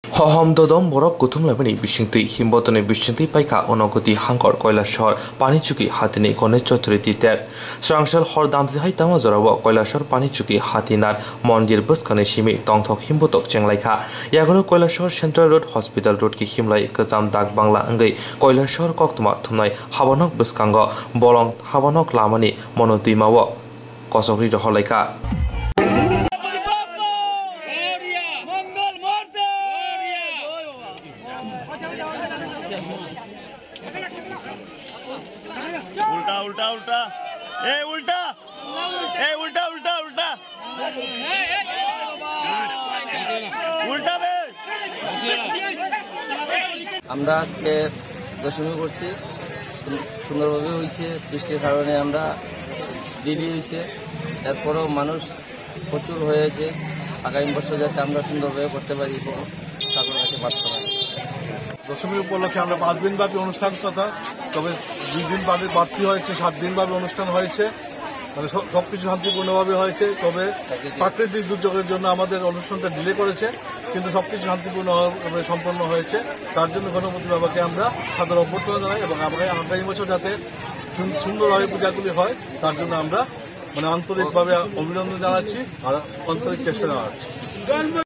হহম দদম বরক গুথুমলাইমানি বিসিংতি হিমবতনি বিসিংতি পাইকা অনগতি হাঙ্কর কৈলাসহর পানিচুকি হাতিনি গণেশ চতুর্থী তের স্রাংসল হর দামজি হাইতামা জরাব কৈলাসহর পানিচুকি হাতিনার মন্দির বসকানে সিমি তংথক হিমবতক চেংলাইখা ইয়াগনো Kailashahar central road hospital road কি হিমলাই গজাম দাগ বাংলা আঙ্গৈ কৈলাসহর কক্তমা থুমনাই হাবানক বসকাঙ্গ বলং হাবানক লামানি মনোদিমাও কসকরি রহলাইকা उल्टा उल्टा उल्टा ए उल्टा ए उल्टा उल्टा उल्टा उल्टा बे আমরা আজকে দশমী করছি সুন্দরভাবে হয়েছে বৃষ্টির কারণে আমরা ডিলি হয়েছে তারপরেও মানুষ প্রচুর হয়েছে আগামী বছর যাতে আমরা সুন্দরভাবে করতে পারি সকলের কাছে প্রার্থনা। দশমী উপলক্ষে আমরা 5 দিন ব্যাপী অনুষ্ঠান কথা তবে 2 দিন বাড়তি হয়েছে 7 দিন ব্যাপী অনুষ্ঠান হয়েছে মানে সবকিছু শান্তিপূর্ণভাবে হয়েছে তবে প্রাকৃতিক দুর্যোগের জন্য আমাদের অনুষ্ঠানটা ডিলে করেছে কিন্তু সবকিছু শান্তিপূর্ণভাবে সম্পন্ন হয়েছে তার জন্য গণপতি বাবাকে আমরা সাদর অভ্যর্থনা জানাই এবং আগামী বছর যাতে সুন্দরভাবে পূজাগুলি হয় তার জন্য আমরা আন্তরিকভাবে অভিনন্দন জানাচ্ছি আর আন্তরিক চেষ্টা জানাচ্ছি।